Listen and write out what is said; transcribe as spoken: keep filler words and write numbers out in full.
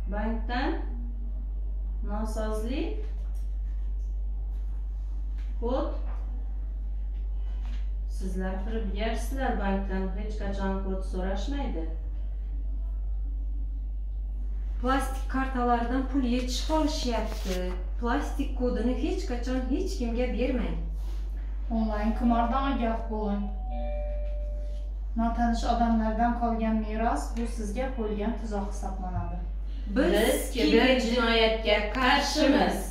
bankdan nosozlik kod sizlar kirib bersizlar, bankdan hech qachon kod so'rashmaydi. Plastik kartalardan pul yetishib qolishyapti. Plastik kodini hech qachon hech kimga bermang. Onlayn qimordan ogoh bo'ling. Notanish odamlardan qolgan meros bu sizga qo'yilgan tuzoq hisoblanadi. Biz kiber jinoyatga qarshimiz.